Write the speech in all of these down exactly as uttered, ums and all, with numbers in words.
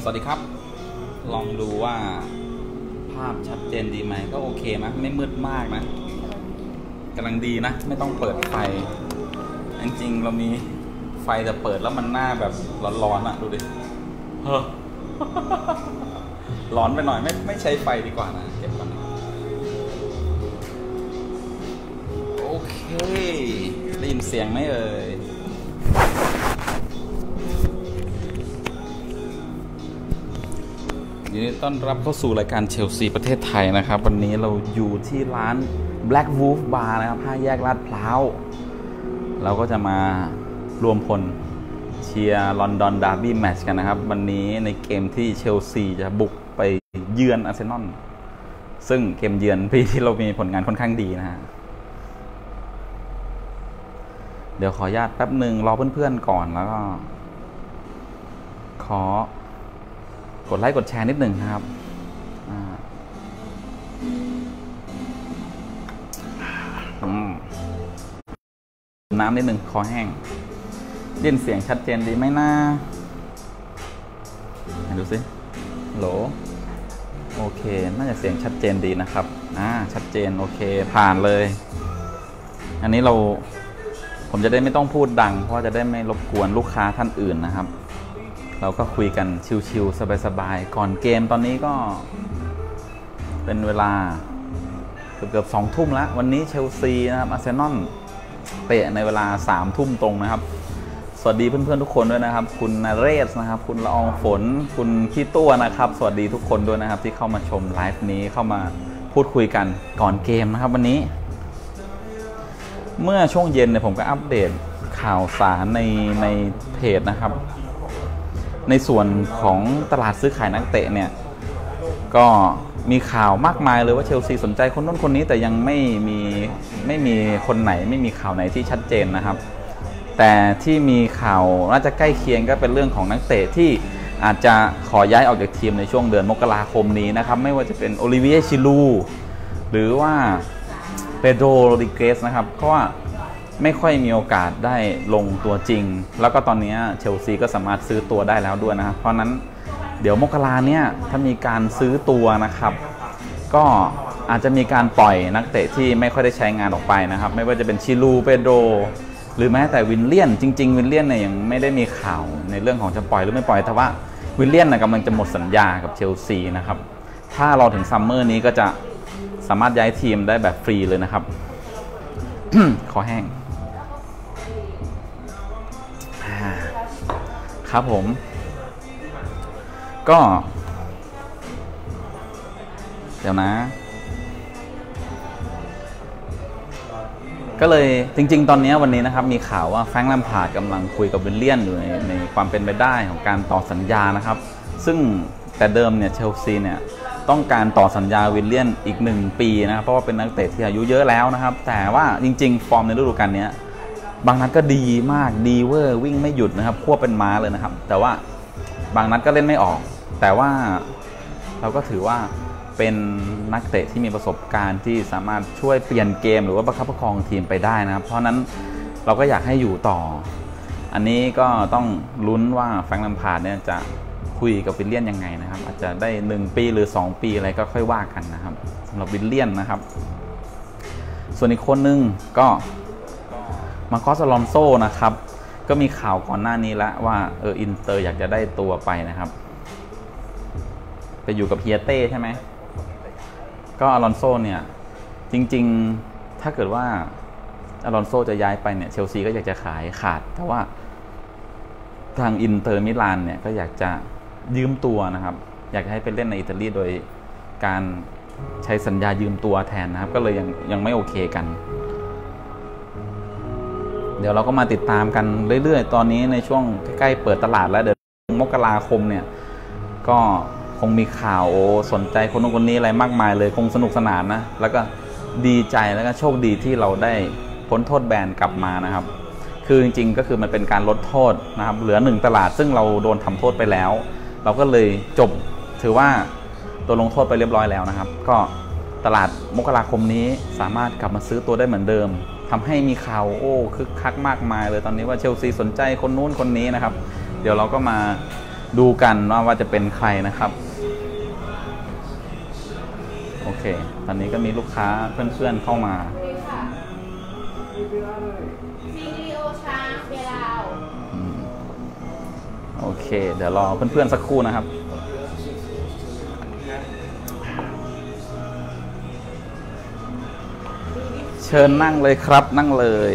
สวัสดีครับลองดูว่าภาพชัดเจนดีไหมก็โอเคนะไม่มืดมากนะกำลังดีนะไม่ต้องเปิดไฟจริงๆเรามีไฟจะเปิดแล้วมันหน้าแบบร้อนๆอ่ะดูดิเฮ้อร้อนไปหน่อยไม่ไม่ใช้ไฟดีกว่านะเก็บก่อนโอเคได้ยินเสียงไหมเอ่ยยินดีต้อนรับเข้าสู่รายการเชลซีประเทศไทยนะครับวันนี้เราอยู่ที่ร้าน Black Wolf Bar นะครับห้าแยกลาดพร้าวเราก็จะมารวมพลเชียร์ลอนดอนดาร์บี้แมตช์กันนะครับวันนี้ในเกมที่เชลซีจะบุกไปเยือนอาร์เซนอลซึ่งเกมเยือนปีที่เรามีผลงานค่อนข้างดีนะฮะเดี๋ยวขออนุญาตแป๊บหนึ่งรอเพื่อนๆก่อนแล้วก็ขอกดไลค์กดแชร์นิดหนึ่งนะครับน้ำนิดหนึ่งคอแห้งเล่นเสียงชัดเจนดีไหมนะดูสิโหลโอเคน่าจะเสียงชัดเจนดีนะครับอ่าชัดเจนโอเคผ่านเลยอันนี้เราผมจะได้ไม่ต้องพูดดังเพราะจะได้ไม่รบกวนลูกค้าท่านอื่นนะครับเราก็คุยกันชิวๆสบายๆก่อนเกมตอนนี้ก็เป็นเวลาเกือบๆสองทุ่มแล้ววันนี้เชลซีนะครับอาร์เซนอลเตะในเวลาสามทุ่มตรงนะครับสวัสดีเพื่อนๆทุกคนด้วยนะครับคุณนเรศนะครับคุณละอองฝนคุณพี่ตัวนะครับสวัสดีทุกคนด้วยนะครับที่เข้ามาชมไลฟ์นี้เข้ามาพูดคุยกันก่อนเกมนะครับวันนี้เมื่อช่วงเย็นเนี่ยผมก็อัปเดตข่าวสารในในเพจนะครับในส่วนของตลาดซื้อขายนักเตะเนี่ยก็มีข่าวมากมายเลยว่าเชลซีสนใจคนนู้นคนนี้แต่ยังไม่มีไม่มีคนไหนไม่มีข่าวไหนที่ชัดเจนนะครับแต่ที่มีข่าวน่าจะใกล้เคียงก็เป็นเรื่องของนักเตะที่อาจจะขอย้ายออกจากทีมในช่วงเดือนมกราคมนี้นะครับไม่ว่าจะเป็นโอลิเวียชิลูหรือว่าเปโดรโรดริเกสนะครับเพราะว่าไม่ค่อยมีโอกาสได้ลงตัวจริงแล้วก็ตอนนี้เชลซีก็สามารถซื้อตัวได้แล้วด้วยนะครับเพราะนั้นเดี๋ยวมกราเนี่ยถ้ามีการซื้อตัวนะครับก็อาจจะมีการปล่อยนักเตะที่ไม่ค่อยได้ใช้งานออกไปนะครับไม่ว่าจะเป็นชิลูเปโดรหรือแม้แต่วินเลียนจริงๆวินเลียนเนี่ยยังไม่ได้มีข่าวในเรื่องของจะปล่อยหรือไม่ปล่อยแต่ว่าวินเลียนนะกำลังจะหมดสัญญากับเชลซีนะครับถ้ารอถึงซัมเมอร์นี้ก็จะสามารถย้ายทีมได้แบบฟรีเลยนะครับ ขอแห้งครับผมก็เดี๋ยวนะก็เลยจริงๆตอนนี้วันนี้นะครับมีข่าวว่าแฟรงค์ แลมพาร์ดกำลังคุยกับวิลเลียนอยู่ในในความเป็นไปได้ของการต่อสัญญานะครับซึ่งแต่เดิมเนี่ยเชลซีเนี่ยต้องการต่อสัญญาวิลเลียนอีกหนึ่งปีนะครับเพราะว่าเป็นนักเตะที่อายุเยอะแล้วนะครับแต่ว่าจริงๆฟอร์มในฤดูกาลนี้บางนัดก็ดีมากดีเวอร์วิ่งไม่หยุดนะครับควบเป็นม้าเลยนะครับแต่ว่าบางนัดก็เล่นไม่ออกแต่ว่าเราก็ถือว่าเป็นนักเตะที่มีประสบการณ์ที่สามารถช่วยเปลี่ยนเกมหรือว่าประคับประคองทีมไปได้นะครับเพราะนั้นเราก็อยากให้อยู่ต่ออันนี้ก็ต้องลุ้นว่าแฟรงค์ แลมพาร์ดเนี่ยจะคุยกับวิลเลียนยังไงนะครับอาจจะได้หนึ่งปีหรือสองปีอะไรก็ค่อยว่ากันนะครับสำหรับวิลเลียนนะครับส่วนอีกคนนึงก็มาร์คอส อลอนโซนะครับก็มีข่าวก่อนหน้านี้แล้วว่าเอออินเตอร์อยากจะได้ตัวไปนะครับไปอยู่กับเฮียเต้ใช่ไหมก็อลอนโซเนี่ยจริงๆถ้าเกิดว่าอลอนโซจะย้ายไปเนี่ยเชลซีก็อยากจะขายขาดแต่ว่าทางอินเตอร์มิลานเนี่ยก็อยากจะยืมตัวนะครับอยากให้ไปเล่นในอิตาลีโดยการใช้สัญญายืมตัวแทนนะครับก็เลยยังยังไม่โอเคกันเดี๋ยวเราก็มาติดตามกันเรื่อยๆตอนนี้ในช่วงใกล้ๆเปิดตลาดแล้วเดือนมกราคมเนี่ยก็คงมีข่าวโอ้สนใจคนนู้นคนนี้อะไรมากมายเลยคงสนุกสนานนะแล้วก็ดีใจแล้วก็โชคดีที่เราได้พ้นโทษแบนกลับมานะครับคือจริงๆก็คือมันเป็นการลดโทษนะครับเหลือหนึ่งตลาดซึ่งเราโดนทำโทษไปแล้วเราก็เลยจบถือว่าโดนลงโทษไปเรียบร้อยแล้วนะครับก็ตลาดมกราคมนี้สามารถกลับมาซื้อตัวได้เหมือนเดิมทำให้มีข่าวโอ้คึกคักมากมายเลยตอนนี้ว่าเชลซีสนใจคนนู้นคนนี้นะครับเดี๋ยวเราก็มาดูกันว่าว่าจะเป็นใครนะครับโอเคตอนนี้ก็มีลูกค้าเพื่อนๆเข้ามาซีรีโอช้างเบลาวโอเคเดี๋ยวรอเพื่อนๆสักครู่นะครับเชิญนั่งเลยครับนั่งเลย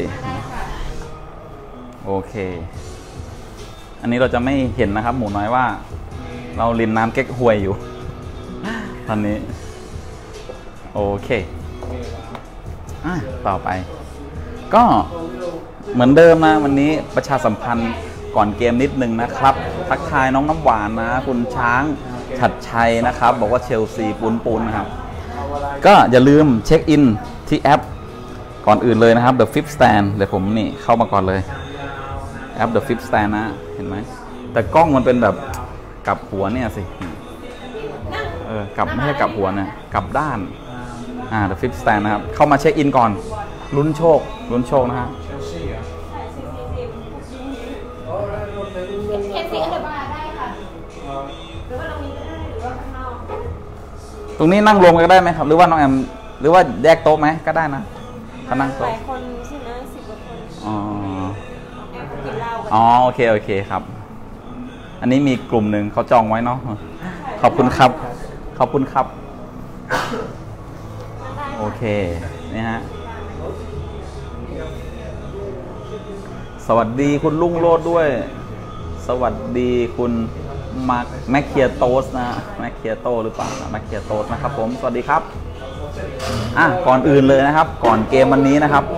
โอเคอันนี้เราจะไม่เห็นนะครับหมูน้อยว่าเราลินน้ำเก๊กฮวยอยู่ตอนนี้โอเคอ่ะต่อไปก็เหมือนเดิมนะวันนี้ประชาสัมพันธ์ก่อนเกมนิดนึงนะครับทักทายน้องน้ำหวานนะคุณช้างฉัดชัยนะครับบอกว่าเชลซีปูนปูนนะครับก็อย่าลืมเช็คอินที่แอปก่อนอื่นเลยนะครับ The Fifth Stand เดี๋ยวผมนี่เข้ามาก่อนเลยแอป The Fifth Stand นะเห็นไหมแต่กล้องมันเป็นแบบกลับหัวเนี่ยสิเออกลับไม่ใช่กลับหัวเนี่ยกลับด้านอ่า The Fifth Stand นะครับเข้ามาเช็คอินก่อนลุ้นโชคลุ้นโชคนะฮะเคนซีอันเดอร์บาร์ได้ค่ะหรือว่าเรามีก็ได้หรือว่าข้างนอกตรงนี้นั่งรวมกันก็ได้ไหมครับหรือว่าน้องแอมหรือว่าแยกโต๊ะไหมก็ได้นะถ้านั่งโต๊ะหลายคนใช่ไหมสิบกว่าคนอ๋อแอมกินเหล้าอ๋อโอเคโอเคครับอันนี้มีกลุ่มหนึ่งเขาจองไว้เนาะขอบคุณครับขอบคุณครับโอเคนี่ฮะสวัสดีคุณลุงโลดด้วยสวัสดีคุณมาร์คแมคเคียโตสนะแมคเคียโตหรือเปล่าแมคเคียโตสนะครับผมสวัสดีครับอ่ะก่อนอื่นเลยนะครับก่อนเกมวันนี้นะครับ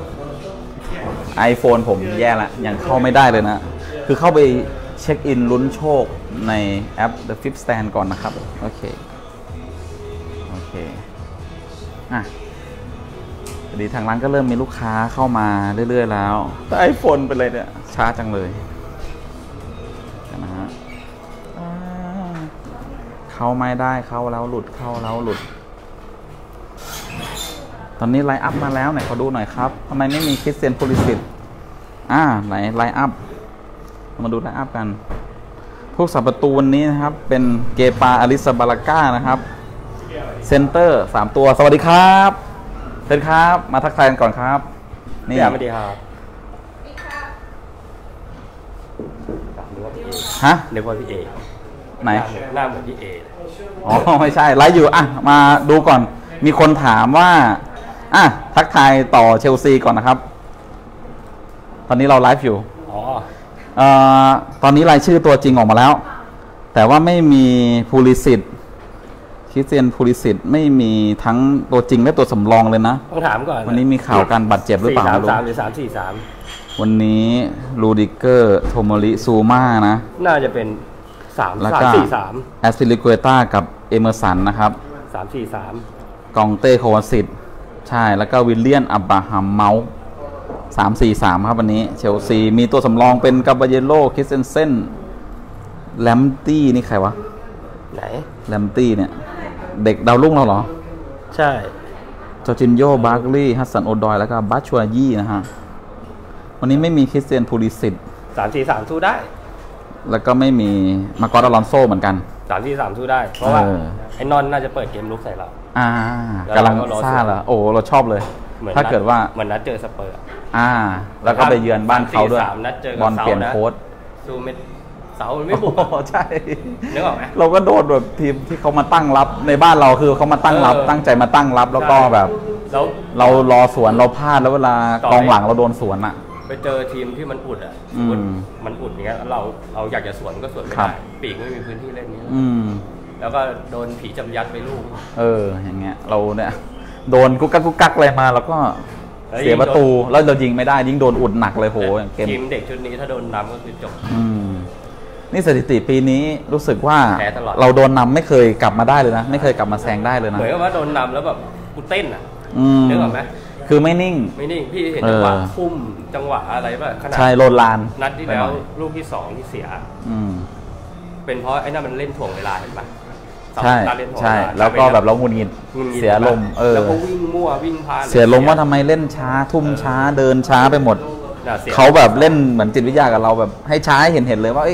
iPhone ผมแย่ละยังเข้าไม่ได้เลยนะคือเข้าไปเช็คอินลุ้นโชคในแอป The Fifth Stand ก่อนนะครับโอเคโอเคอ่ะดีทางร้านก็เริ่มมีลูกค้าเข้ามาเรื่อยๆแล้วแต่ iPhone เป็นไรเนี่ยช้าจังเลยนะฮะเข้าไม่ได้เข้าแล้วหลุดเข้าแล้วหลุดตอนนี้ไลน์อัพมาแล้วไหนขอดูหน่อยครับทำไมไม่มีคริสเตียนโพลิสิตอ่าไหนไลน์อัพมาดูไลน์อัพกันพวกสับประตูวันนี้นะครับเป็นเกปาอลิซาบาลาก้านะครับเซนเตอร์สามตัวสวัสดีครับเชิญครับมาทักทายกันก่อนครับนี่สวัสดีครับฮะเรียกว่าพี่เอไหนหน้าเหมือนพี่เออ๋อไม่ใช่ไลฟ์อยู่อ่ะมาดูก่อนมีคนถามว่าอ่ะทักทายต่อเชลซีก่อนนะครับตอนนี้เราไลฟ์อยู่อ๋อเอ่อตอนนี้รายชื่อตัวจริงออกมาแล้วแต่ว่าไม่มีพูลิสิตคริสเตียนพูลิสิตไม่มีทั้งตัวจริงและตัวสำรองเลยนะต้องถามก่อนวันนี้มีข่าวการบาดเจ็บหรือเปล่าสี่สามสามหรือสามสี่สามวันนี้ลูดิเกอร์โทโมริซูม่านะน่าจะเป็นสามสามสี่สามแอสซิลิเกต้ากับเอเมอร์สันนะครับสามสี่สามกองเต้โควาสิตใช่แล้วก็วิลเลียนอับบราฮัมเมาส์สามสี่สามครับวันนี้เชลซีมีตัวสำรองเป็นกาบาเยโลคริสเซนเซนแลมตี้นี่ใครวะไหนแลมตี้เนี่ยเด็กดาวรุ่งเราเหรอใช่จอร์จินโญบาร์กลีย์ฮัสซันโอดอยแล้วก็บัชชัวยี่นะฮะวันนี้ไม่มีคริสเตียนพูลิสิตสามสี่สามสู้ได้แล้วก็ไม่มีมากอร์ดอลอนโซเหมือนกันสามสี่สามสู้ได้เพราะว่าไอ้นอนน่าจะเปิดเกมลุกใส่เราอ่ากำลังซ่าเหรอโอ้เราชอบเลยถ้าเกิดว่าเหมือนนัดเจอสเปอร์อ่าแล้วก็ไปเยือนบ้านเขาด้วยบอลเปลี่ยนโค้ชซูเมเสาไม่บุกใช่นึกออกไหมเราก็โดนแบบทีมที่เขามาตั้งรับในบ้านเราคือเขามาตั้งรับตั้งใจมาตั้งรับแล้วก็แบบเรารอสวนเราพลาดแล้วเวลากองหลังเราโดนสวนอ่ะไปเจอทีมที่มันอุดอ่ะมันอุดอย่างเงี้ยเราเราอยากจะสวนก็สวนไม่ได้ปีกไม่มีพื้นที่เล่นนี้แล้วก็โดนผีจำยัดไปลูกเอออย่างเงี้ยเราเนี่ยโดนกุ๊กกักกุ๊กกักอะไรมาแล้วก็เสียประตูแล้วเรายิงไม่ได้ยิ่งโดนอุดหนักเลยโหเกมทีมเด็กชุดนี้ถ้าโดนนำก็คือจบอืมนี่สถิติปีนี้รู้สึกว่าเราโดนนำไม่เคยกลับมาได้เลยนะไม่เคยกลับมาแซงได้เลยนะเหมือนกับว่าโดนนำแล้วแบบกูเต้นอ่ะนึกออกไหมคือไม่นิ่งไม่นิ่งพี่เห็นจังหวะพุ่มจังหวะอะไรแบบขนาดใช่โลลานนัดที่แล้วลูกที่สองที่เสียเป็นเพราะไอ้นั่นมันเล่นถ่วงเวลาเห็นปะใช่ใช่แล้วก็แบบเราหงุดหงิดเสียลมเออแล้วก็วิ่งมั่ววิ่งพาเสียลมว่าทำไมเล่นช้าทุ่มช้าเดินช้าไปหมดเขาแบบเล่นเหมือนจิตวิทยากับเราแบบให้ช้าเห็นเห็นเลยว่า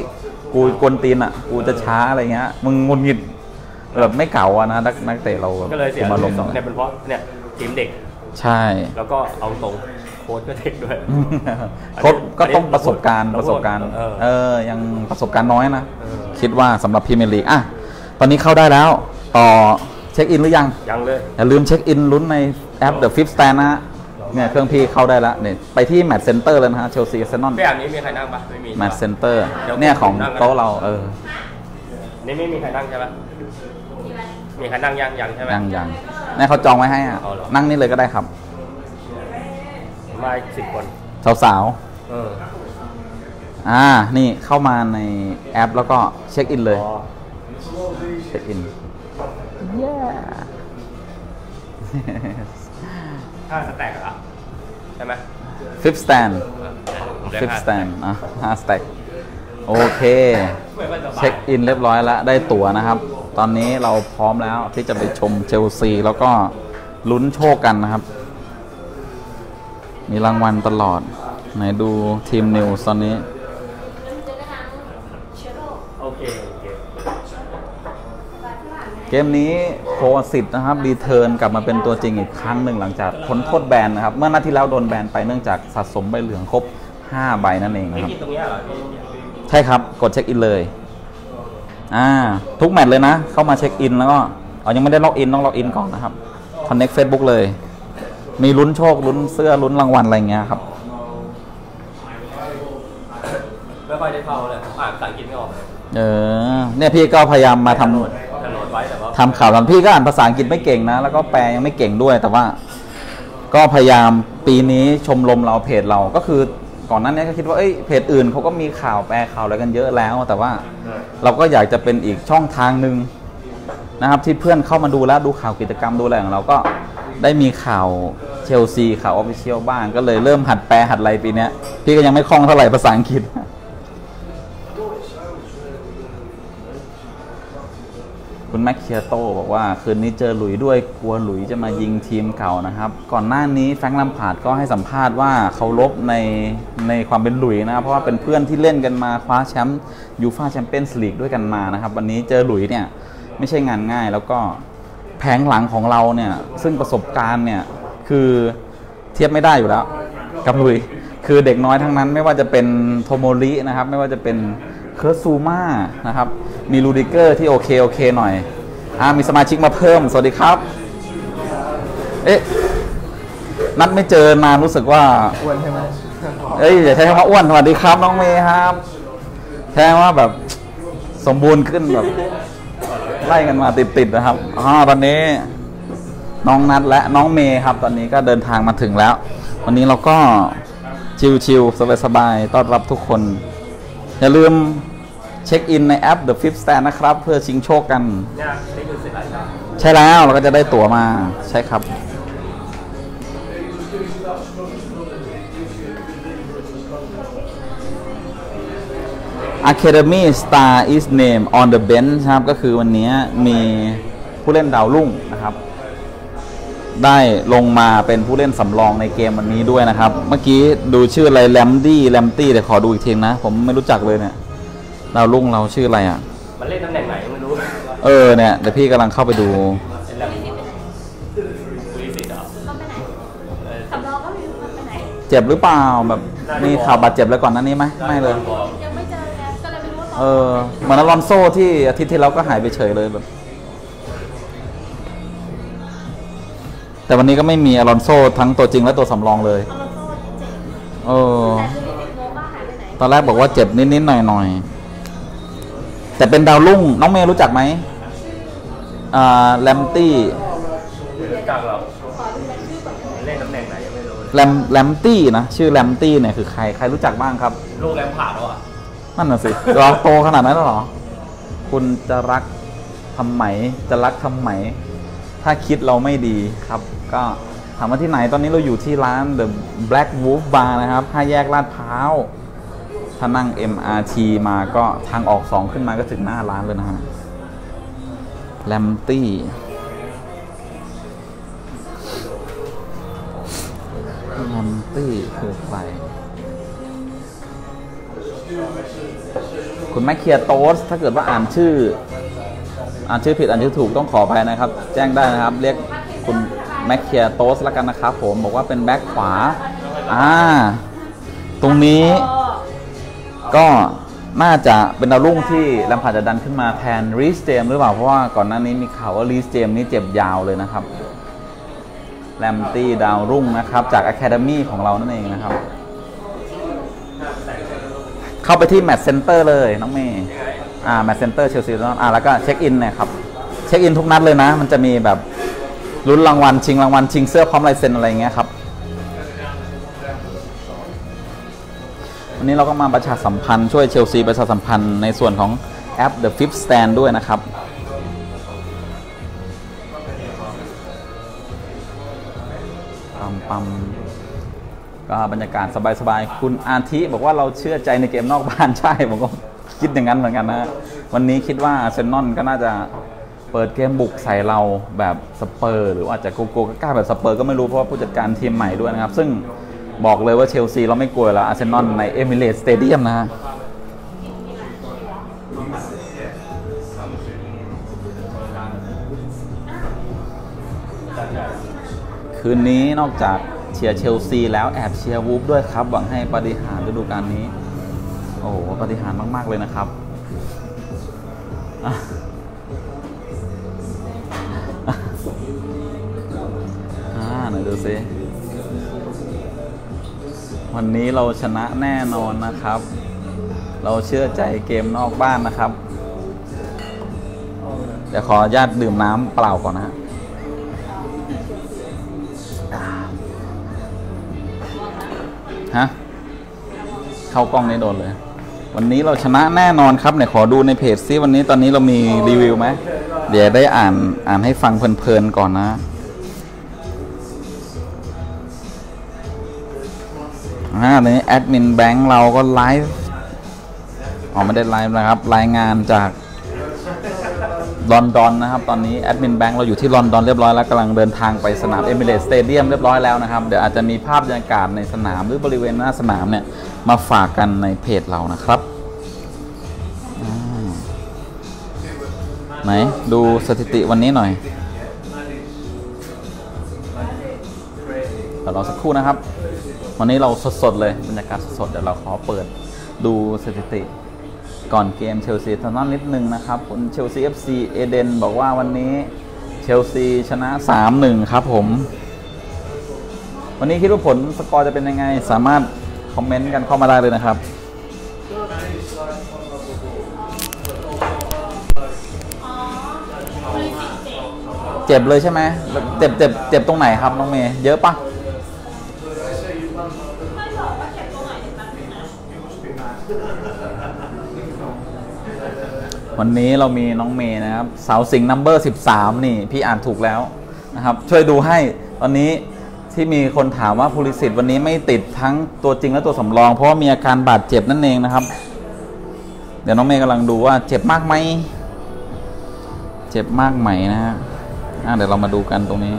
กูกวนตีนอ่ะกูจะช้าอะไรเงี้ยมึงงุนงิดแบบไม่เก่าอ่ะนะนักนักเตะเราก็เลยเสียมาลงสองเนี่ยเป็นเพราะเนี่ยทีมเด็กใช่แล้วก็เอาตรงโค้ชก็เด็กด้วยโค้ชก็ต้องประสบการณ์ประสบการณ์เออยังประสบการณ์น้อยนะคิดว่าสำหรับพรีเมียร์ลีกอ่ะตอนนี้เข้าได้แล้วต่อเช็คอินหรือยังยังเลยอย่าลืมเช็คอินลุ้นในแอป The Fifth Stand นะฮะเนี่ยเครื่องพี่เข้าได้แล้วเนี่ยไปที่แมตช์เซ็นเตอร์เลยนะฮะเชลซีอาร์เซนอลพี่อันนี้มีใครนั่งปะไม่มีแมตช์เซ็นเตอร์เนี่ยของโต๊ะเราเออนี่ไม่มีใครนั่งใช่ปะมีใครนั่งยังยังใช่ไหมยังยังเนี่ยเขาจองไว้ให้อ่ะนั่งนี่เลยก็ได้ครับมาสิบคนสาวๆเอออ่านี่เข้ามาในแอปแล้วก็เช็คอินเลยเช็คอินเย้ห้าสแต็กเหรอใช่ไหม Fifth Stand Fifth Stand อ่ะห้าสแต็กโอเคเช็คอินเรียบร้อยแล้วได้ตั๋วนะครับตอนนี้เราพร้อมแล้วที่จะไปชมเชลซีแล้วก็ลุ้นโชคกันนะครับมีรางวัลตลอดไหนดูทีมนิวส์ตอนนี้เกมนี้โคสิตนะครับรีเทิร์นกลับมาเป็นตัวจริงอีกครั้งหนึ่งหลังจากพ้นโทษแบนนะครับเมื่อนัดที่แล้วโดนแบนไปเนื่องจากสะสมใบเหลืองครบห้าใบนั่นเองนะครับใช่ครับกดเช็คอินเลยอ่าทุกแมตช์เลยนะเข้ามาเช็คอินแล้วก็เอายังไม่ได้ล็อกอินต้องล็อกอินก่อนนะครับ Connect Facebook เลยมีลุ้นโชคลุ้นเสื้อลุ้นรางวัลอะไรเงี้ยครับไม่ค่อยได้เข้าเลยอ่านภาษาอังกฤษไม่ออกเออเนี่ยพี่ก็พยายามมาทำทำข่าวตอนพี่ก็อ่านภาษาอังกฤษไม่เก่งนะแล้วก็แปลยังไม่เก่งด้วยแต่ว่าก็พยายามปีนี้ชมรมเราเพจเราก็คือก่อนหน้านี้ก็คิดว่าเอ้ยเพจอื่นเขาก็มีข่าวแปลข่าวอะไรกันเยอะแล้วแต่ว่าเราก็อยากจะเป็นอีกช่องทางหนึ่งนะครับที่เพื่อนเข้ามาดูแล้วดูข่าวกิจกรรมดูอะไรของเราก็ได้มีข่าวเชลซีข่าวออฟฟิเชียลบ้างก็เลยเริ่มหัดแปลหัดอะไรปีนี้พี่ก็ยังไม่คล่องเท่าไหร่ภาษาอังกฤษคุณแม็กเคียโตบอกว่าคืนนี้เจอหลุยด้วยกลัวหลุยจะมายิงทีมเก่านะครับก่อนหน้านี้แฟรงค์ แลมพาร์ดก็ให้สัมภาษณ์ว่าเคารพในในความเป็นหลุยนะครับเพราะว่าเป็นเพื่อนที่เล่นกันมาคว้าแชมป์ยูฟ่าแชมเปี้ยนส์ลีกด้วยกันมานะครับวันนี้เจอหลุยเนี่ยไม่ใช่งานง่ายแล้วก็แผงหลังของเราเนี่ยซึ่งประสบการณ์เนี่ยคือเทียบไม่ได้อยู่แล้วกับหลุยคือเด็กน้อยทั้งนั้นไม่ว่าจะเป็นโทโมรินะครับไม่ว่าจะเป็นเคิร์ซูม่านะครับมีลูดิเกอร์ที่โอเคโอเคหน่อยอ่ามีสมาชิกมาเพิ่มสวัสดีครับเอ๊ะนัดไม่เจอนานรู้สึกว่าอ้วนใช่ไหมเอ้ยอย่าใช้คำว่าอ้วนสวัสดีครับน้องเมย์ครับแค่ว่าแบบสมบูรณ์ขึ้นแบบไล่กันมาติดๆนะครับอ๋อตอนนี้น้องนัดและน้องเมย์ครับตอนนี้ก็เดินทางมาถึงแล้ววันนี้เราก็ชิลๆสบายๆต้อนรับทุกคนอย่าลืมเช็คอินในแอป The Fifth Stand นะครับเพื่อชิงโชคกันใช่แล้วเราก็จะได้ตั๋วมาใช่ครับ Academy Star is named on the bench ครับก็คือวันนี้มีผู้เล่นดาวรุ่งนะครับได้ลงมาเป็นผู้เล่นสำรองในเกมวันนี้ด้วยนะครับเมื่อกี้ดูชื่ออะไรแลมดี้แลมตี้แต่ขอดูอีกทีนะผมไม่รู้จักเลยเนี่ยดาวรุ่งเราชื่ออะไรอ่ะมันเล่นตำแหน่งไหนไม่รู้เออเนี่ยเดี๋ยวพี่กำลังเข้าไปดูเจ็บหรือเปล่าแบบมีข่าวบาดเจ็บแล้วก่อนนั้นนี้ไหมไม่เลยยังไม่เจอไงก็เลยไม่รู้ว่าเออเหมือนอลอนโซที่อาทิตย์ที่แล้วก็หายไปเฉยเลยแบบแต่วันนี้ก็ไม่มีอลอนโซทั้งตัวจริงและตัวสำรองเลยเออตอนแรกบอกว่าเจ็บนิดๆหน่อยๆแต่เป็นดาวรุ่งน้องเมย์รู้จักไหมอ่าแลมตี้จากเราเล่นตำแหน่งไหนยังไม่รู้แลมแลมตี้นะชื่อแลมตี้เนี่ยคือใครใครรู้จักบ้างครับลูกแลมผ่าแล้วอ่ะนั่นน่ะสิเราโตขนาดนั้นหรอคุณจะรักทำไหมจะรักทำไหมถ้าคิดเราไม่ดีครับก็ถามว่าที่ไหนตอนนี้เราอยู่ที่ร้าน The Black Wolf Bar นะครับห้าแยกลาดพร้าวถ้านั่ง เอ็ม อาร์ ที มาก็ทางออกสองขึ้นมาก็ถึงหน้าร้านเลยนะฮะแลมตี้แลมตี้คือใครคุณแมคเคียโตสถ้าเกิดว่าอ่านชื่ออ่านชื่อผิดอ่านชื่อถูกต้องขอไปนะครับแจ้งได้นะครับเรียกคุณแมคเคียโตสแล้วกันนะครับผมบอกว่าเป็นแบ็คขวาอ่าตรงนี้ก็น่าจะเป็นดาวรุ่งที่แลมพาร์ดจะดันขึ้นมาแทนรีสเจมหรือเปล่าเพราะว่าก่อนหน้านี้มีข่าวว่ารีสเจมนี่เจ็บยาวเลยนะครับแลมตี้ดาวรุ่งนะครับจาก Academy ของเรานั่นเองนะครับเข้าไปที่แมตช์เซ็นเตอร์เลยน้องเมย์อ่าแมตช์เซ็นเตอร์เชลซีอ่าแล้วก็เช็คอินนะครับเช็คอินทุกนัดเลยนะมันจะมีแบบลุ้นรางวัลชิงรางวัลชิงเสื้อพร้อมลายเซ็นอะไรอย่างเงี้ยครับวันนี้เราก็มาประชาสัมพันธ์ช่วยเชลซีประชาสัมพันธ์ในส่วนของแอป The Fifth Stand ด้วยนะครับปั๊มปั๊มก็บรรยากาศสบายๆคุณอาทิบอกว่าเราเชื่อใจในเกมนอกบ้านใช่ผมก็คิดอย่างนั้นเหมือนกันนะวันนี้คิดว่าอาร์เซนอลก็น่าจะเปิดเกมบุกใส่เราแบบสเปอร์หรืออาจจะโกโก้กล้าแบบสเปอร์ก็ไม่รู้เพราะว่าผู้จัดการทีมใหม่ด้วยนะครับซึ่งบอกเลยว่าเชลซีเราไม่กลัวแล้วอาร์เซนอลในเอมิเรตส์สเตเดียมนะฮะคืนนี้นอกจากเชียร์เชลซีแล้วแอบเชียร์วูฟด้วยครับหวังให้ปาฏิหาริย์ฤดูกาลนี้โอ้โหปาฏิหาริย์มากๆเลยนะครับอ่าหน่อยดูซิวันนี้เราชนะแน่นอนนะครับเราเชื่อใจเกมนอกบ้านนะครับเดี๋ยวขออนุญาตดื่มน้ำเปล่าก่อนนะฮะฮะเข้ากล้องนี้โดนเลยวันนี้เราชนะแน่นอนครับเนี่ยขอดูในเพจซิวันนี้ตอนนี้เรามีรีวิวไหมเดี๋ยวได้อ่านอ่านให้ฟังเพลินๆก่อนนะอ่าในแอดมินแบงค์เราก็ไลฟ์อ๋อไม่ได้ไลฟ์นะครับรายงานจากลอนดอนนะครับตอนนี้แอดมินแบงค์เราอยู่ที่ลอนดอนเรียบร้อยแล้วกำลังเดินทางไปสนามเอมิเรตส์สเตเดียมเรียบร้อยแล้วนะครับเดี๋ยวอาจจะมีภาพบรรยากาศในสนามหรือบริเวณหน้าสนามเนี่ยมาฝากกันในเพจเรานะครับไหนดูสถิติวันนี้หน่อยเดี๋ยวรอสักครู่นะครับวันนี้เราสดๆเลยบรรยากาศสดๆเดี๋ยวเราขอเปิดดูสถิติก่อนเกมเชลซีทนอนนิดนึงนะครับคุณเชลซี เอฟ ซี เอเดนบอกว่าวันนี้เชลซีชนะ สามหนึ่ง ครับผมวันนี้คิดว่าผลสกอร์จะเป็นยังไงสามารถคอมเมนต์กันเข้ามาได้เลยนะครับเจ็บเลยใช่ไหมเจ็บเจ็บเจ็บตรงไหนครับน้องเมย์เยอะปะวันนี้เรามีน้องเมย์นะครับสาวสิงห์นัมเบอร์สิบสามนี่พี่อ่านถูกแล้วนะครับช่วยดูให้ตอนนี้ที่มีคนถามว่าภูริสิทธิ์วันนี้ไม่ติดทั้งตัวจริงและตัวสำรองเพราะว่ามีอาการบาดเจ็บนั่นเองนะครับเดี๋ยวน้องเมย์กำลังดูว่าเจ็บมากไหมเจ็บมากไหมนะฮะเดี๋ยวเรามาดูกันตรงนี้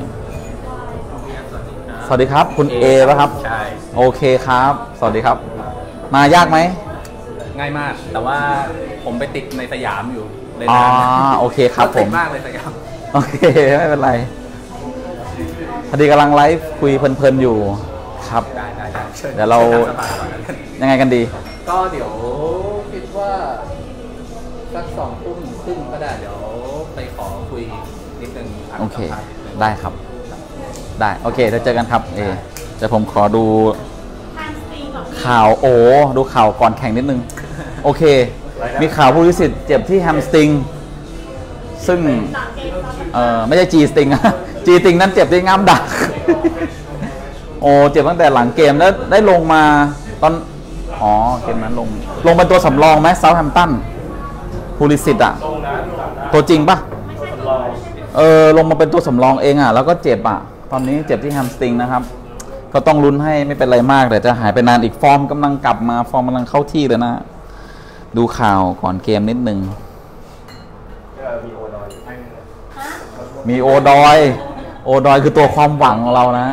สวัสดีครับคุณเอป่ะครับใช่โอเคครับสวัสดีครับมายากไหมง่ายมากแต่ว่าผมไปติดในสยามอยู่เลยอ๋อโอเคครับผมมากเลยสยามโอเคไม่เป็นไรพอดีกำลังไลฟ์คุยเพลินๆอยู่ครับได้ได้ได้เดี๋ยวเรายังไงกันดีก็เดี๋ยวคิดว่าสักสองทุ่มครึ่งก็ได้เดี๋ยวไปขอคุยนิดนึงโอเคได้ครับได้โอเคจะเจอกันครับเอเดี๋ยวผมขอดูข่าวโอ้ดูข่าวก่อนแข่งนิดนึงโอเคมีข่าวภูริสิทธิ์เจ็บที่แฮมสตริงซึ่งเออไม่ใช่จีสตริงอะจีสตริงนั้นเจ็บที่ง่ามดักโอ้เจ็บตั้งแต่หลังเกมแล้วได้ลงมาตอนอ๋อเกมนั้นลงลงเป็นตัวสำรองไหมเซาท์แฮมป์ตันภูริสิทธิ์อะตัวจริงปะเออลงมาเป็นตัวสำรองเองอะแล้วก็เจ็บอะตอนนี้เจ็บที่แฮมสตริงนะครับก็ต้องลุ้นให้ไม่เป็นไรมากแต่จะหายไปนานอีกฟอร์มกำลังกลับมาฟอร์มกำลังเข้าที่เลยนะดูข่าวก่อนเกมนิดนึงมีโอดอยโอดอยคือตัวความหวังของเรานะ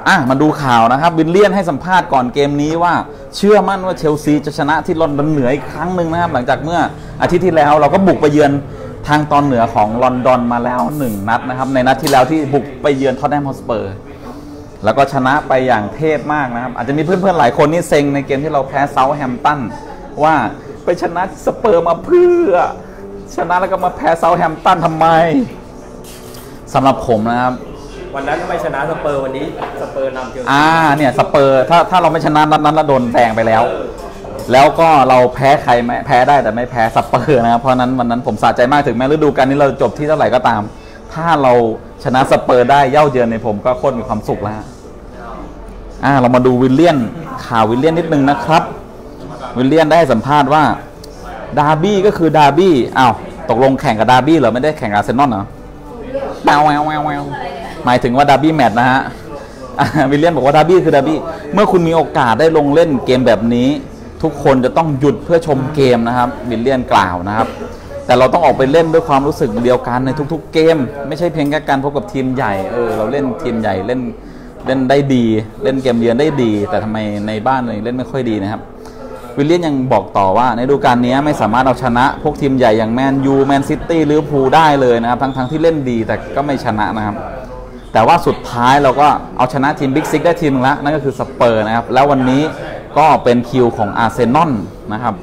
อ่ะมาดูข่าวนะครับวิลเลียนให้สัมภาษณ์ก่อนเกมนี้ว่าเชื่อมั่นว่าเชลซีจะชนะที่ลอนดอนเหนืออีกครั้งหนึ่งนะครับหลังจากเมื่ออาทิตย์ที่แล้วเราก็บุกไปเยือนทางตอนเหนือของลอนดอนมาแล้วหนึ่งนัดนะครับในนัดที่แล้วที่บุกไปเยือนท็อตแนมฮอตสเปอร์แล้วก็ชนะไปอย่างเทพมากนะครับอาจจะมีเพื่อนๆหลายคนนี่เซ็งในเกมที่เราแพ้เซาท์แฮมป์ตันว่าไปชนะสเปอร์มาเพื่อชนะแล้วก็มาแพ้เซาท์แฮมป์ตันทำไมสำหรับผมนะครับวันนั้นทำไมชนะสเปอร์วันนี้สเปอร์นำเชลซีอ่าเนี่ยสเปอร์ถ้าถ้าเราไม่ชนะนัดนั้นเราโดนแซงไปแล้วแล้วก็เราแพ้ใครไม่แพ้ได้แต่ไม่แพ้สเปอร์นะครับเพราะนั้นวันนั้นผมสะใจมากถึงแม้ฤดูกาลนี้เราจบที่เท่าไหร่ก็ตามถ้าเราชนะสเปอร์ได้เย่าเยือนในผมก็โคตรมีความสุขแล้วอ่าเรามาดูวิลเลียนข่าววิลเลียนนิดนึงนะครับวิลเลียนได้สัมภาษณ์ว่าดาร์บี้ก็คือดาร์บี้อ้าวตกลงแข่งกับดาร์บี้เหรอไม่ได้แข่งกับอาร์เซนอลเหรอแววแววแววแววหมายถึงว่าดาร์บี้แมตช์นะฮะวิลเลียนบอกว่าดาร์บี้คือดาร์บี้เมื่อคุณมีโอกาสได้ลงเล่นเกมแบบนี้ทุกคนจะต้องหยุดเพื่อชมเกมนะครับวิลเลียนกล่าวนะครับแต่เราต้องออกไปเล่นด้วยความรู้สึกเดียวกันในทุกๆเกมไม่ใช่เพียงแค่การพบกับทีมใหญ่เออเราเล่นทีมใหญ่เล่นเล่นได้ดีเล่นเกมเยือนได้ดีแต่ทำไมในบ้านเลยเล่นไม่ค่อยดีนะครับวิลเลียนยังบอกต่อว่าในฤดูกาลนี้ไม่สามารถเอาชนะพวกทีมใหญ่อย่างแมนยูแมนซิตี้หรือพูลได้เลยนะครับทั้งๆที่เล่นดีแต่ก็ไม่ชนะนะครับแต่ว่าสุดท้ายเราก็เอาชนะทีมบิ๊กซิกได้ทีมนึงแล้วนั่นก็คือสเปอร์นะครับแล้ววันนี้ก็เป็นคิวของอาร์เซนอลนะครับ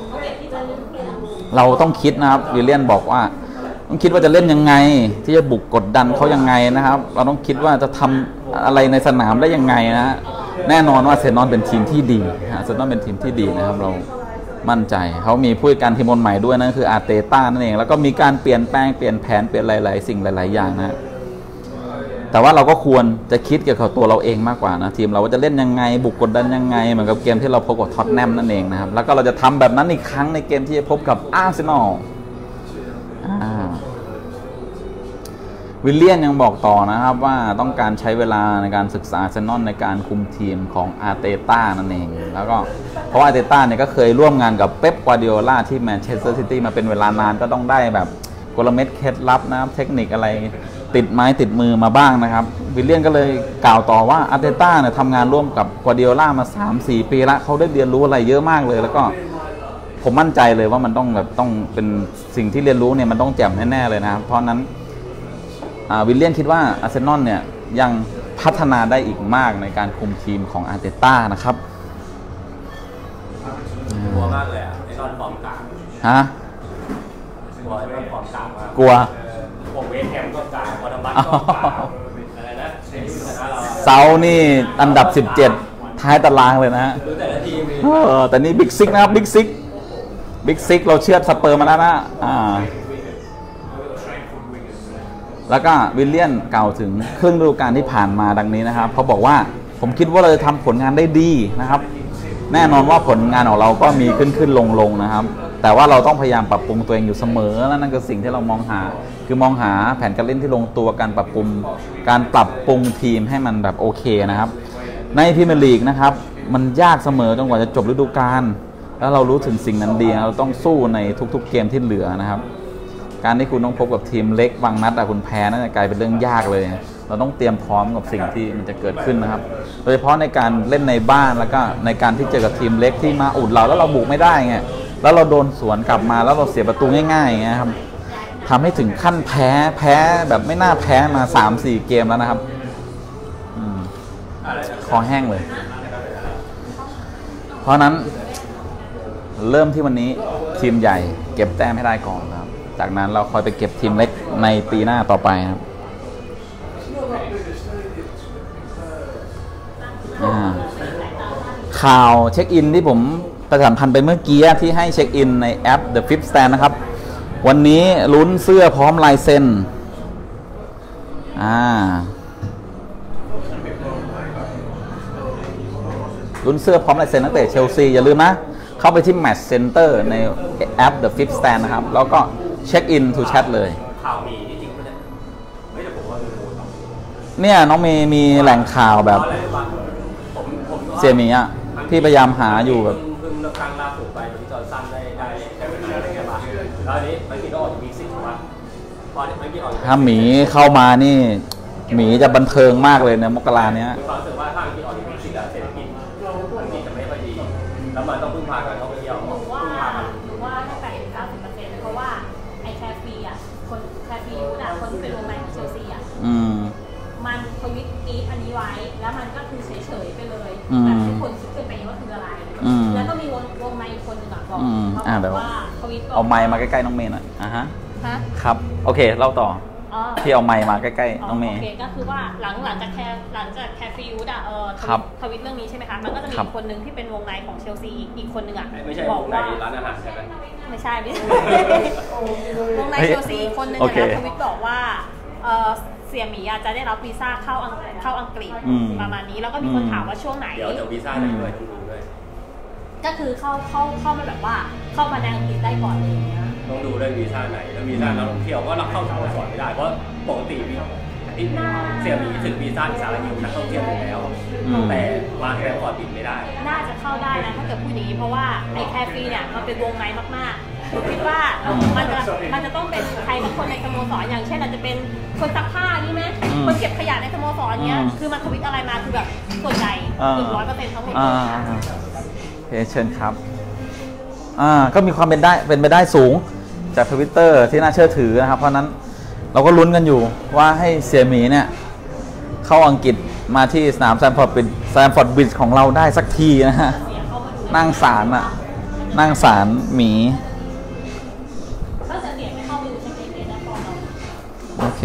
เราต้องคิดนะครับวิลเลียนบอกว่าต้องคิดว่าจะเล่นยังไงที่จะบุกกดดันเขายังไงนะครับเราต้องคิดว่าจะทำอะไรในสนามได้ยังไงนะแน่นอนว่าอาร์เซนอลเป็นทีมที่ดีอาร์เซนอลเป็นทีมที่ดีนะครับเรามั่นใจเขามีผู้จัดการทีมคนใหม่ด้วยนั่นคืออาร์เตต้านั่นเองแล้วก็มีการเปลี่ยนแปลงเปลี่ยนแผนเปลี่ยนหลายๆสิ่งหลายๆอย่างนะแต่ว่าเราก็ควรจะคิดเกี่ยวกับตัวเราเองมากกว่านะทีมเราว่าจะเล่นยังไงบุกกดดันยังไงเหมือนกับเกมที่เราพบกับท็อตแนมนั่นเองนะครับแล้วก็เราจะทำแบบนั้นอีกครั้งในเกมที่จะพบกับอาร์เซนอลวิลเลียนยังบอกต่อนะครับว่าต้องการใช้เวลาในการศึกษาอาร์เซนอลในการคุมทีมของอาร์เตต้านั่นเองแล้วก็เพราะว่าอาร์เตต้าเนี่ยก็เคยร่วมงานกับเป๊ป กวาร์ดิโอลาที่แมนเชสเตอร์ซิตี้มาเป็นเวลานานก็ต้องได้แบบกลเม็ดเคล็ดลับนะครับเทคนิคอะไรติดไม้ติดมือมาบ้างนะครับวิลเลียนก็เลยกล่าวต่อว่าอาร์เตต้าเนี่ยทำงานร่วมกับกวาร์ดิโอลามา สามสี่ ปีละเขาได้เรียนรู้อะไรเยอะมากเลยแล้วก็ผมมั่นใจเลยว่ามันต้องแบบต้องเป็นสิ่งที่เรียนรู้เนี่ยมันต้องแจ่มแน่ๆเลยนะครับเพราะนั้นวิลเลียนคิดว่าอาร์เซนอลเนี่ยยังพัฒนาได้อีกมากในการคุมทีมของอาร์เตต้านะครับกลัวมากเลยอ่ะไอ้นอนฟอร์มกลางฮะกลัวไอ้นอนฟอร์มกลางมากกลัวพวกเวสแฮมก็กลางพอทำบัตก็กลางอะไรนะเซานี่อันดับสิบเจ็ดท้ายตารางเลยนะฮะแต่นี่บิ๊กซิกนะครับบิ๊กซิกบิ๊กซิกเราเชื่อสเปอร์มาแล้วนะอ่าแล้วก็วิลเลียนกล่าวถึงครึ่งฤดูกาลที่ผ่านมาดังนี้นะครับเขาบอกว่าผมคิดว่าเราจะทำผลงานได้ดีนะครับแน่นอนว่าผลงานของเราก็มีขึ้นขึ้นลงลงนะครับแต่ว่าเราต้องพยายามปรับปรุงตัวเองอยู่เสมอและนั่นคือสิ่งที่เรามองหาคือมองหาแผนการเล่นที่ลงตัวการปรับปรุงการปรับปรุงทีมให้มันแบบโอเคนะครับในพรีเมียร์ลีกนะครับมันยากเสมอจนกว่าจะจบฤดูกาลแล้วเรารู้ถึงสิ่งนั้นดีเราต้องสู้ในทุกๆเกมที่เหลือนะครับการที่คุณต้องพบกับทีมเล็กบางนัดคุณแพ้นั่นจะกลายเป็นเรื่องยากเลยเราต้องเตรียมพร้อมกับสิ่งที่มันจะเกิดขึ้นนะครับโดยเฉพาะในการเล่นในบ้านแล้วก็ในการที่เจอกับทีมเล็กที่มาอุดเราแล้วเราบุกไม่ได้ไงแล้วเราโดนสวนกลับมาแล้วเราเสียประตูง่ายๆไงครับทำให้ถึงขั้นแพ้แพ้แบบไม่น่าแพ้มา สามสี่ เกมแล้วนะครับคอแห้งเลยเพราะนั้นเริ่มที่วันนี้ทีมใหญ่เก็บแต้มให้ได้ก่อนนะครับจากนั้นเราคอยไปเก็บทีมเล็กในปีหน้าต่อไปครับข่าวเช็คอินที่ผมประชาสัมพันธ์ไปเมื่อกี้ที่ให้เช็คอินในแอป The Fifth Stand นะครับวันนี้ลุ้นเสื้อพร้อมลายเซ็นอ่าลุ้นเสื้อพร้อมลายเซ็นนักเตะเชลซีอย่าลืมนะเข้าไปที่ Match Center ในแอป The Fifth Stand นะครับแล้วก็เช็คอิน to chat เลยข่าวมีจริงไหมเนี่ยไม่แต่ผมว่าเป็นโมต่อเนี่ยน้องเมย์มีแหล่งข่าวแบบเสียมีอ่ะที่พยายามหาอยู่แบบเพิ่งเลือกตั้งล่าสุดไปที่จอร์ซันได้ได้ได้เป็นอะไรกันบ้างแล้วอันนี้เมื่อกี้ก็ออกจากบิ๊กซิกมาพอเมื่อกี้ออกถ้าหมีเข้ามานี่หมีจะบันเทิงมากเลยในมกราเนี้ยความรู้สึกว่าถ้าอังกฤษออกอย่างนี้สิแล้วเศรษฐกิจอังกฤษจะไม่ค่อยดีแล้วมันต้องพึ่งพาการท่องเที่ยวหนูว่าหนูว่าถ้าแปดถึงเก้าสิบเปอร์เซ็นต์เพราะว่าไอ้แคฟรีอ่ะคนแคฟรีอ่ะคนที่เป็นวงในของเชลซีอ่ะมันทวิตอีอันนี้ไว้แล้วมันก็คือเฉยๆไปเลยแบบให้คนคิดกันไปว่าคืออะไรแล้วก็มีวงวงในคนหนึ่งบอกว่าทวิตเอาไมค์มาใกล้ๆน้องเมย์หน่อยอ่ะฮะครับโอเคเล่าต่อที่เอาไมค์มาใกล้ๆน้องเมย์โอเคก็คือว่าหลังหลังจากแคหลังจากแคฟรีอ่ะเออทวิตเรื่องนี้ใช่ไหมคะมันก็จะมีคนหนึ่งที่เป็นวงในของเชลซีอีกคนหนึ่งอ่ะไม่ใช่วงในร้านอาหารใช่ไหมไม่ใช่ไม่ใช่วงในเชลซีอีกคนหนึ่งนะทวิตบอกว่าเออเสี่ยหมีจะได้รับวีซ่าเข้าเข้าอังกฤษประมาณนี้แล้วก็มีคนถามว่าช่วงไหนเดี๋ยวจะวีซ่าได้ด้วยต้องดูด้วยก็คือเข้าเข้าเข้ามาแบบว่าเข้ามาในอังกฤษได้ก่อนอะไรอย่างเงี้ยต้องดูด้วยวีซ่าไหนแล้ววีซ่านักท่องเที่ยวก็เราเข้าสโมสรไม่ได้เพราะปกติเสี่ยหมีถึงวีซ่าอิสราเอลนักท่องเที่ยวอยู่แล้วแต่มาแค่พอบินไม่ได้น่าจะเข้าได้นะถ้าเกิดพูดอย่างนี้เพราะว่าไอ้แคฟรีเนี่ยมันเป็นวงในมากๆคิดว่ามันจะมันจะต้องเป็นใครบางคนในสโมสรอย่างเช่นอาจจะเป็นคนซักผ้านี่ไหมคนเก็บขยะในสโมสรเนี้ยคือมันทวิตอะไรมาคือแบบส่วนใหญ่เกือบร้อยเปอร์เซ็นต์ทั้งหมดโอเคเชิญครับอ่าก็มีความเป็นได้เป็นไปได้สูงจากทวิตเตอร์ที่น่าเชื่อถือนะครับเพราะนั้นเราก็ลุ้นกันอยู่ว่าให้เสี่ยหมีเนี่ยเข้าอังกฤษมาที่สนามแซมฟอร์ดบริดจ์แซมฟอร์ดบริดจ์ของเราได้สักทีนะฮะนั่งศาลอ่ะนั่งศาลหมีโอเค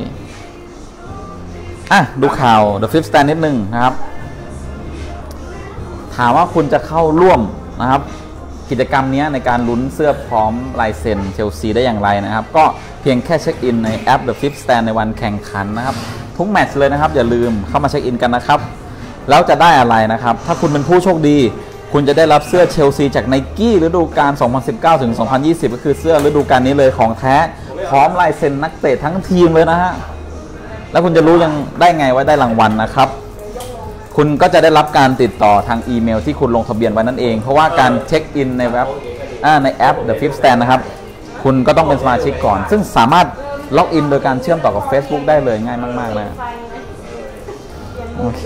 อ่ะดูข่าว The Fifth Stand นิดนึงนะครับถามว่าคุณจะเข้าร่วมนะครับกิจกรรมนี้ในการลุ้นเสื้อพร้อมลายเซ็นเชลซีได้อย่างไรนะครับก็เพียงแค่เช็คอินในแอป The Fifth Stand ในวันแข่งขันนะครับทุกแมตช์เลยนะครับอย่าลืมเข้ามาเช็คอินกันนะครับแล้วจะได้อะไรนะครับถ้าคุณเป็นผู้โชคดีคุณจะได้รับเสื้อเชลซีจากไนกี้ฤดูกาล สองพันสิบเก้า ถึง สองพันยี่สิบ ก็คือเสื้อฤดูกาลนี้เลยของแท้พร้อมลายเซ็นนักเตะทั้งทีมเลยนะฮะแล้วคุณจะรู้ยังได้ไงว่าได้รางวัลนะครับคุณก็จะได้รับการติดต่อทางอีเมลที่คุณลงทะเบียนไว้นั่นเองเพราะว่าการเช็คอินในเว็บในแอป The Fifth Stand นะครับคุณก็ต้องเป็นสมาชิกก่อนซึ่งสามารถล็อกอินโดยการเชื่อมต่อกับ Facebook ได้เลยง่ายมากๆนะโอเค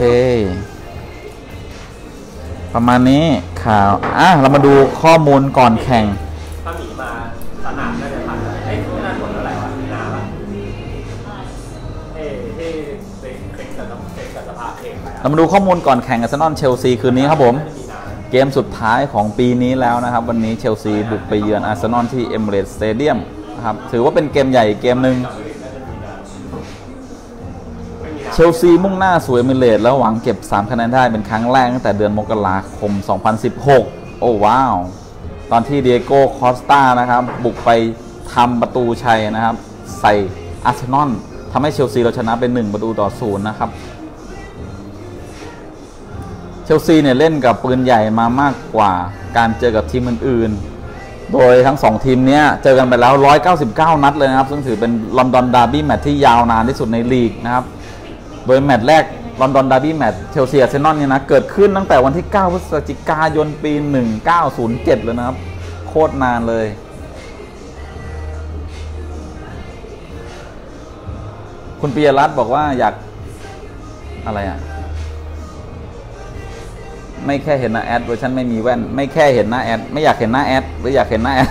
ประมาณนี้ข่าวอ่ะเรามาดูข้อมูลก่อนแข่งถ้าหมีมาสนามน่าจะทันไอ้ไม่น่าสนอะไรวะมีนาป่ะเอ้ที่เป็นเซ็กกับเซ็กกับสภาพเองไปเรามาดูข้อมูลก่อนแข่งอาร์เซนอลเชลซีคืนนี้ครับผมเกมสุดท้ายของปีนี้แล้วนะครับวันนี้เชลซีบุกไปเยือนอาร์เซนอลที่เอมิเรตส์สเตเดียมนะครับถือว่าเป็นเกมใหญ่เกมหนึ่งเชลซีมุ่งหน้าสู่เอมิเรตส์แล้วหวังเก็บสามคะแนนได้เป็นครั้งแรกตั้งแต่เดือนมกราคมสองพันสิบหกโอ้ว้าวตอนที่เดียโก้คอสตานะครับบุกไปทำประตูชัยนะครับใส่อาร์เซนอลทำให้เชลซีเราชนะเป็นหนึ่งประตูต่อศูนย์นะครับเชลซีเนี่ยเล่นกับปืนใหญ่มามากกว่าการเจอกับทีมอื่นๆโดยทั้งสองทีมนี้เจอกันไปแล้วหนึ่งร้อยเก้าสิบเก้านัดเลยนะครับซึ่งถือเป็นลอนดอนดาร์บี้แมตช์ที่ยาวนานที่สุดในลีกนะครับโดยแมตช์แรกลอนดอนดาร์บี้แมตช์เชลซีอาร์เซนอลเนี่ยนะเกิดขึ้นตั้งแต่วันที่เก้าพฤศจิกายนปีหนึ่งพันเก้าร้อยเจ็ดเลยนะครับโคตรนานเลยคุณปิยรัตน์บอกว่าอยากอะไรอ่ะไม่แค่เห็นหน้าแอดเวอร์ชันไม่มีแว่นไม่แค่เห็นหน้าแอดไม่อยากเห็นหน้าแอดหรืออยากเห็นหน้าแอด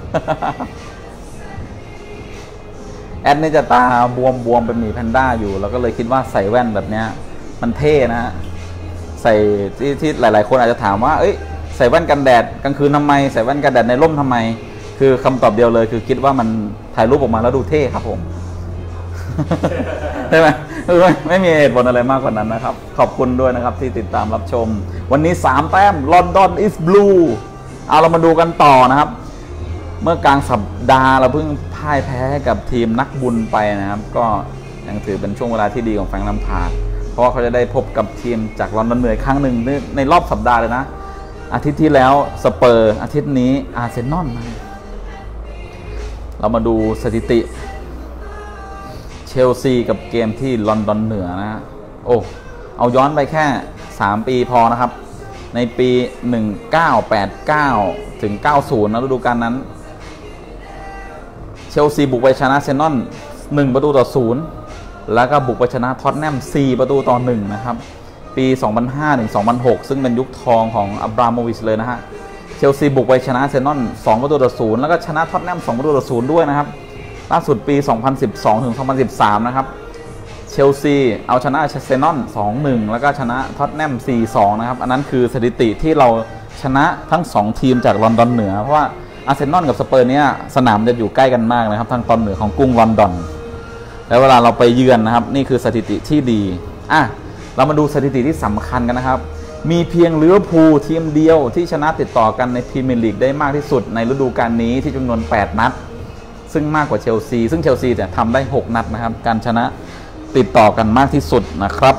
แอดนี่จะตาบวมบวมเป็นหมีแพนด้าอยู่แล้วก็เลยคิดว่าใส่แว่นแบบนี้มันเท่นะฮะใส่ที่ที่หลายๆคนอาจจะถามว่าเอ้ยใส่แว่นกันแดดกลางคืนทำไมใส่แว่นกันแดดในร่มทำไมคือคำตอบเดียวเลยคือคิดว่ามันถ่ายรูปออกมาแล้วดูเท่ครับผม ใช่ไหมไม่ไม่มีเหตุผลอะไรมากกว่านั้นนะครับขอบคุณด้วยนะครับที่ติดตามรับชมวันนี้สามแต้มลอนดอนอิสบลูเอาเรามาดูกันต่อนะครับเมื่อกลางสัปดาห์เราเพิ่งพ่ายแพ้กับทีมนักบุญไปนะครับก็ยังถือเป็นช่วงเวลาที่ดีของแฟรงค์ แลมพาร์ดเพราะว่าเขาจะได้พบกับทีมจากลอนดอนเหนื่อยครั้งหนึ่งในในรอบสัปดาห์เลยนะอาทิตย์ที่แล้วสเปอร์อาทิตย์นี้อาร์เซนอลเรามาดูสถิติเชลซีกับเกมที่ลอนดอนเหนือนะโอ้เอาย้อนไปแค่สามปีพอนะครับในปีหนึ่งพันเก้าร้อยแปดสิบเก้าถึงเก้าสิบนะฤดูกาลนั้นเชลซีบุกไปชนะอาร์เซนอลหนึ่งประตูต่อศูนย์แล้วก็บุกไปชนะท็อตแนมสี่ประตูต่อหนึ่งนะครับปี สองพันห้าถึงสองพันหก ซึ่งเป็นยุคทองของอับราโมวิชเลยนะฮะเชลซีบุกไปชนะอาร์เซนอลสองประตูต่อศูนย์แล้วก็ชนะท็อตแนมสองประตูต่อศูนย์ด้วยนะครับล่าสุดปี สองพันสิบสองถึงสองพันสิบสาม นะครับเชลซีเอาชนะอาร์เซนอล สองหนึ่ง แล้วก็ชนะท็อตแนม สี่สอง นะครับอันนั้นคือสถิติที่เราชนะทั้งสองทีมจากลอนดอนเหนือเพราะว่าอาร์เซนอลกับสเปอร์เนี่ยสนามจะอยู่ใกล้กันมากนะครับทางตอนเหนือของกรุงลอนดอนแล้วเวลาเราไปเยือนนะครับนี่คือสถิติที่ดีอ่ะเรามาดูสถิติที่สำคัญกันนะครับมีเพียงลิเวอร์พูลทีมเดียวที่ชนะติดต่อกันในพรีเมียร์ลีกได้มากที่สุดในฤดูกาลนี้ที่จำนวนแปดนัดซึ่งมากกว่าเชลซีซึ่งเชลซีเนี่ยทำได้หกนัดนะครับการชนะติดต่อกันมากที่สุดนะครับ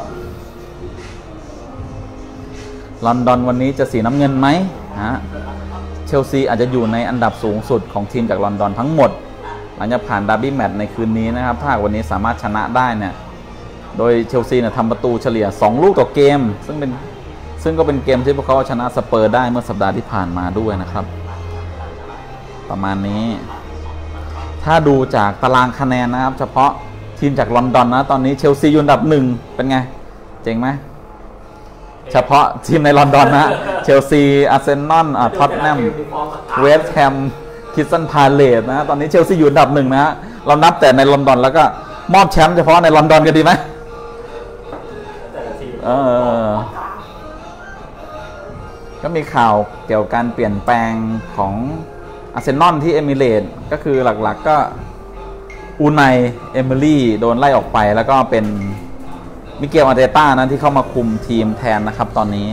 ลอนดอนวันนี้จะสีน้ำเงินไหมฮะเชลซีอาจจะอยู่ในอันดับสูงสุดของทีมจากลอนดอนทั้งหมดหลังจากผ่านดาร์บี้แมตช์ในคืนนี้นะครับถ้าวันนี้สามารถชนะได้เนี่ยโดยเชลซีเนี่ยทำประตูเฉลี่ยสองลูกต่อเกมซึ่งเป็นซึ่งก็เป็นเกมที่พวกเขาชนะสเปอร์ได้เมื่อสัปดาห์ที่ผ่านมาด้วยนะครับประมาณนี้ถ้าดูจากตารางคะแนนนะครับเฉพาะทีมจากลอนดอนนะตอนนี้เชลซีอยู่อันดับหนึ่งเป็นไงเจ๋งไหมเฉพาะทีมในลอนดอนนะเชลซีอาร์เซนอลท็อตแนมเวสต์แฮมคริสตัลพาเลซนะตอนนี้เชลซีอยู่อันดับหนึ่งนะเรานับแต่ในลอนดอนแล้วก็มอบแชมป์เฉพาะในลอนดอนกันดีไหมเออก็มีข่าวเกี่ยวกับการเปลี่ยนแปลงของอาร์เซนอลที่เอมิเรตส์ก็คือหลักๆก็อูไนเอมิลี่โดนไล่ออกไปแล้วก็เป็นมิเกลอาร์เตต้านะที่เข้ามาคุมทีมแทนนะครับตอนนี้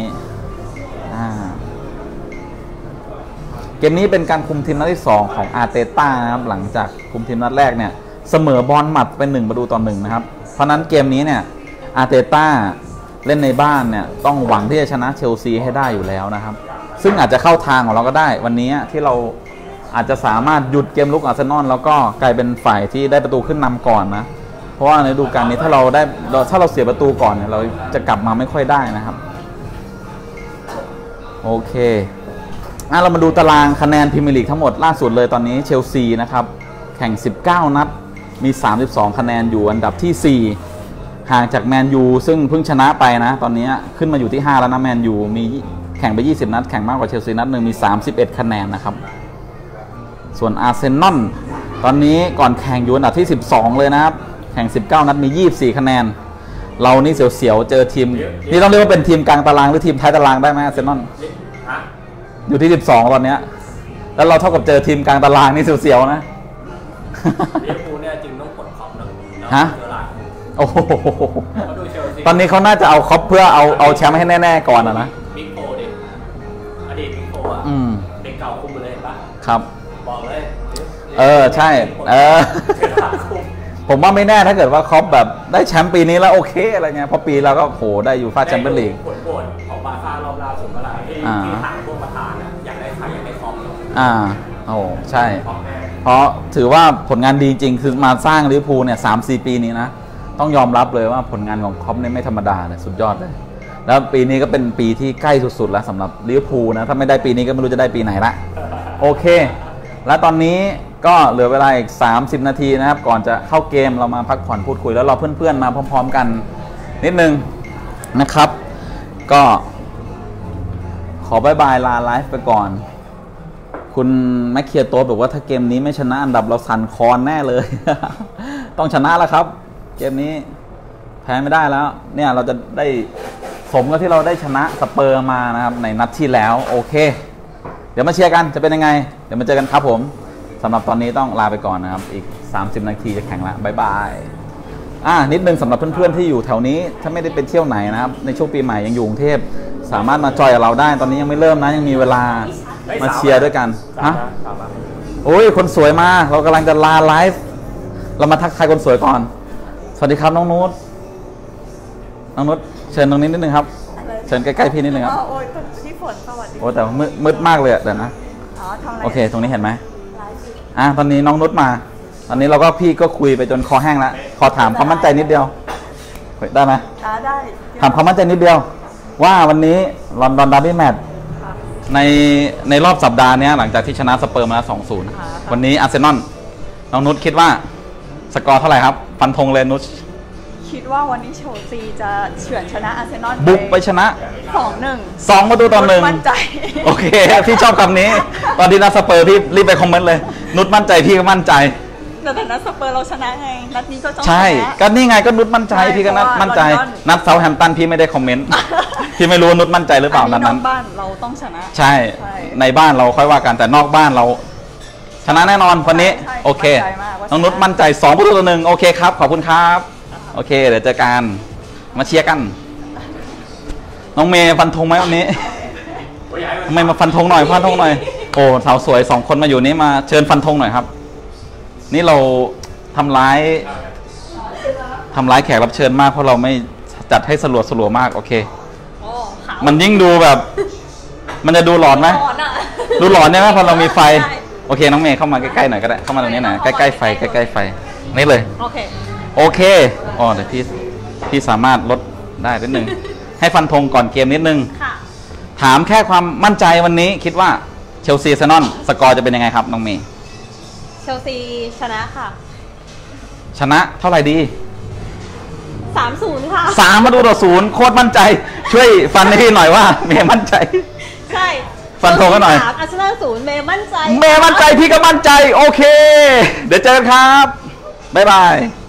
เกมนี้เป็นการคุมทีมนัดที่สองของอาร์เตต้านะครับหลังจากคุมทีมนัดแรกเนี่ยเสมอบอลหมัดเป็นหนึ่งประตูต่อหนึ่งนะครับเพราะนั้นเกมนี้เนี่ยอาร์เตต้าเล่นในบ้านเนี่ยต้องหวังที่จะชนะเชลซีให้ได้อยู่แล้วนะครับซึ่งอาจจะเข้าทางของเราก็ได้วันนี้ที่เราอาจจะสามารถหยุดเกมลุกอาร์เซนอลแล้วก็กลายเป็นฝ่ายที่ได้ประตูขึ้นนำก่อนนะเพราะว่าในฤดูกาลนี้ถ้าเราได้ถ้าเราเสียประตูก่อนเนี่ยเราจะกลับมาไม่ค่อยได้นะครับโอเคอ่ะเรามาดูตารางคะแนนพรีเมียร์ลีกทั้งหมดล่าสุดเลยตอนนี้เชลซีนะครับแข่งสิบเก้านัดมีสามสิบสองคะแนนอยู่อันดับที่สี่ห่างจากแมนยูซึ่งเพิ่งชนะไปนะตอนนี้ขึ้นมาอยู่ที่ห้าแล้วนะแมนยูมีแข่งไปยี่สิบนัดแข่งมากกว่าเชลซีนัดหนึ่งมีสามสิบเอ็ดคะแนนนะครับส่วนอาร์เซนอลตอนนี้ก่อนแข่งอยู่อันดับที่สิบสองเลยนะครับแข่งสิบเก้านัดมียี่สิบสี่คะแนนเรานี่เสียวๆเจอทีมนี่ต้องเรียกว่าเป็นทีมกลางตารางหรือทีมท้ายตารางได้ไหมอาร์เซนอลอยู่ที่สิบสองตอนนี้แล้วเราเท่ากับเจอทีมกลางตารางนี่เสียวๆนะลิเวอร์พูลเนี่ยจึงต้องกดคอปหนึ่งฮะโอ้โหตอนนี้เขาน่าจะเอาคอปเพื่อเอาเอาแชมป์ให้แน่ๆก่อนนะนะบิ๊กโฟดิอดีตบิ๊กโฟอ่ะเด็กเก่าคุมเลยเห็นปะครับบอกเลยเออใช่เออผมว่าไม่แน่ถ้าเกิดว่าคอปแบบได้แชมป์ปีนี้แล้วโอเคอะไรเงี้ยเพราะปีเราก็โหได้อยู่ฟาแชมเปี้ยนลีกผลโหวตของบาร์ซ่ารอบล่าสุดเมื่อไหร่ที่ถามพวกประธานอ่ะอยากได้ใครอยากได้คอปอ่าโอ้ใช่เพราะถือว่าผลงานดีจริงคือมาสร้างลิเวอร์พูลเนี่ยสามสี่ปีนี้นะต้องยอมรับเลยว่าผลงานของคอปเนี่ยไม่ธรรมดาเลยสุดยอดเลยแล้วปีนี้ก็เป็นปีที่ใกล้สุดๆแล้วสำหรับลิเวอร์พูลนะถ้าไม่ได้ปีนี้ก็ไม่รู้จะได้ปีไหนละโอเคแล้วตอนนี้ก็เหลือเวลาอีกสามสิบนาทีนะครับก่อนจะเข้าเกมเรามาพักผ่อนพูดคุยแล้วเราเพื่อนๆมาพร้อมๆกันนิดนึงนะครับก็ขอบายบายลาไลฟ์ไปก่อนคุณแมคเคียโตบอกว่าถ้าเกมนี้ไม่ชนะอันดับเราสั่นคลอนแน่เลย ต้องชนะแล้วครับเกมนี้แพ้ไม่ได้แล้วเนี่ยเราจะได้สมกับที่เราได้ชนะสเปอร์มานะครับในนัดที่แล้วโอเคเดี๋ยวมาเชียร์กันจะเป็นยังไงเดี๋ยวมาเจอกันครับผมสำหรับตอนนี้ต้องลาไปก่อนนะครับอีกสามสิบนาทีจะแข่งละบ๊ายบายอ่านิดนึงสำหรับเพื่อนๆที่อยู่แถวนี้ถ้าไม่ได้เป็นเที่ยวไหนนะครับในช่วงปีใหม่ยังอยู่กรุงเทพสามารถมาจอยกับเราได้ตอนนี้ยังไม่เริ่มนะยังมีเวลามาเชียร์ด้วยกันฮะโอ้ยคนสวยมาเรากำลังจะลาไลฟ์เรามาทักทายคนสวยก่อนสวัสดีครับน้องนุชน้องนุชเชิญตรงนี้นิดนึงครับเชิญใกล้ๆพี่นิดนึงครับโอ้ยพี่ฝนสวัสดีโอ้แต่มืดมืดมากเลยเดี๋ยวนะโอเคตรงนี้เห็นไหมอ่ะตอนนี้น้องนุชมาตอนนี้เราก็พี่ก็คุยไปจนคอแห้งแล้วขอถามความมั่นใจนิดเดียวได้ไหมได้ถามความมั่นใจนิดเดียวว่าวันนี้ลอนดอนดาร์บี้แมตช์ในในรอบสัปดาห์นี้หลังจากที่ชนะสเปอร์มาแล้ว สองศูนย์ วันนี้อาร์เซนอลน้องนุชคิดว่าสกอร์เท่าไหร่ครับฟันธงเลยนุชคิดว่าวันนี้เชลซีจะเฉือนชนะอาร์เซนอลบุกไปชนะสองหนึ่งสองประตูต่อหนึ่งมั่นใจโอเค พี่ชอบคำนี้ ตอนที่นัดสเปอร์พี่รีบไปคอมเมนต์เลย นุชมั่นใจพี่ก็มั่นใจแต่แต่นัดสเปอร์เราชนะไงนัดนี้ก็ต้องชนะใช่ก็นี่ไงก็นุชมั่นใจใช่พี่ก็นัดเพราะว่ามั่นใจลอนดอนนัดเซาท์แฮมป์ตันพี่ไม่ได้คอมเมนต์ พี่ไม่รู้ว่านุชมั่นใจหรือเปล่านัดนนั้อน กบ้านเราต้องชนะใช่ใช่ในบ้านเราค่อยว่ากันแต่นอกบ้านเรา ชนะแน่นอนวันนี้ใช่โอเคมั่นใจมากว่าน้องนุชชนะมั่นใจสองประตูต่อหนึ่งโอเคครับขอบคุณครับโอเคเดี๋ยวเจอกันมาเชียร์กัน น้องเมย์ฟันธงไหมวันนี้ทำไมมาฟันธงหน่อยฟันธงหน่อยโอ้สาวสวยสองคนมาอยู่นี้มาเชิญฟันธงหน่อยครับ นี่เราทำร้ายทำร้ายแขกรับเชิญมากเพราะเราไม่จัดให้สลัวสลัวมากโอเคโอ้ขาวมันยิ่งดูแบบ มันจะดูหลอนไหมร้อนอะดูหลอนใช่ไหมพอเรามีไฟใช่โอเคน้องเมย์เข้ามาใกล้ๆหน่อยก็ได้เข้ามาตรงนี้หน่อยใกล้ๆไฟใกล้ๆไฟนี่เลยโอเคโอเคอ๋อเดี๋ยวพี่พี่สามารถลดได้นิดนึง ให้ฟันธงก่อนเกมนิดนึงค่ะถามแค่ความมั่นใจวันนี้คิดว่าเชลซีอาร์เซนอลสกอร์จะเป็นยังไงครับน้องเมย์เชลซีชนะค่ะชนะเท่าไหร่ดีสามศูนย์ค่ะสามมาดูต่อศูนย์โคตรมั่นใจ ช่วยฟันให้พี่หน่อยว่าเมย์มั่นใจใช่ฟันธงกันหน่อยสามอาร์เซนอลศูนย์เมย์มั่นใจเมย์มั่นใจพี่ก็มั่นใจโอเค เดี๋ยวเจอกันครับบ๊ายบาย